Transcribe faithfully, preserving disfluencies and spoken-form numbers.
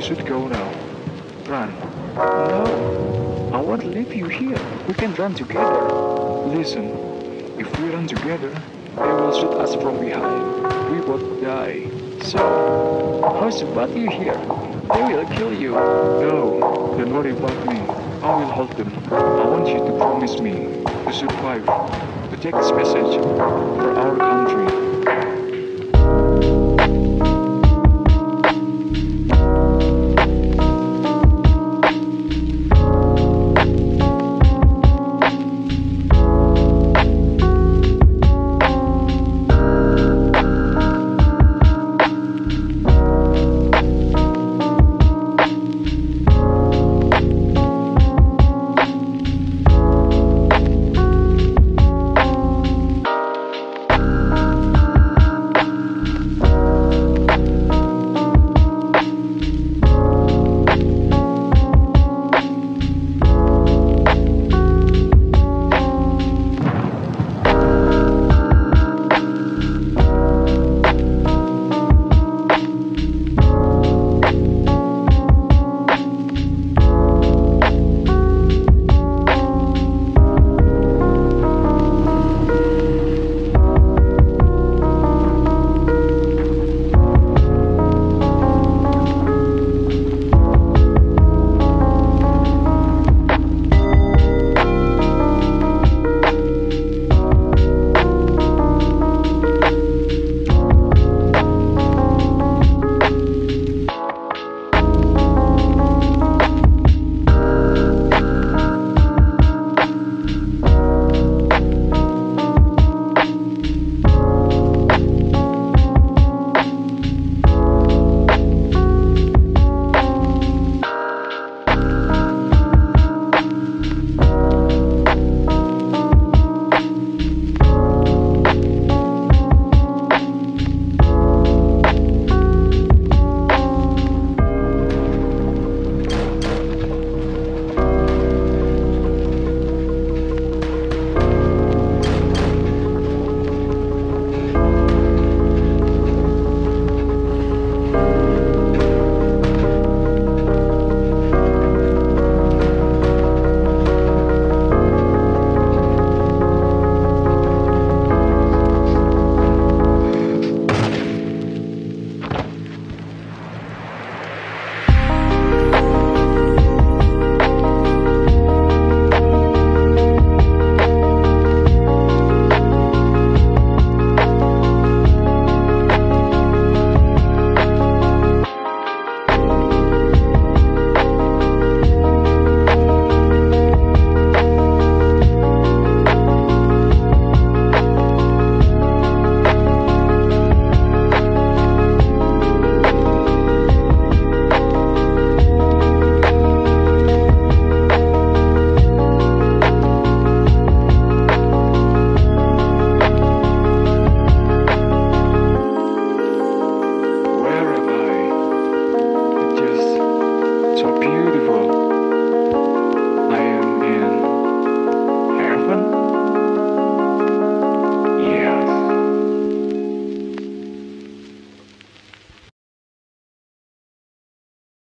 should go now. Run. No, I won't leave you here. We can run together. Listen, if we run together, they will shoot us from behind. We both die. So, how's about you here? They will kill you. No, don't worry about me. I will hold them. I want you to promise me to survive, to take this message for our country.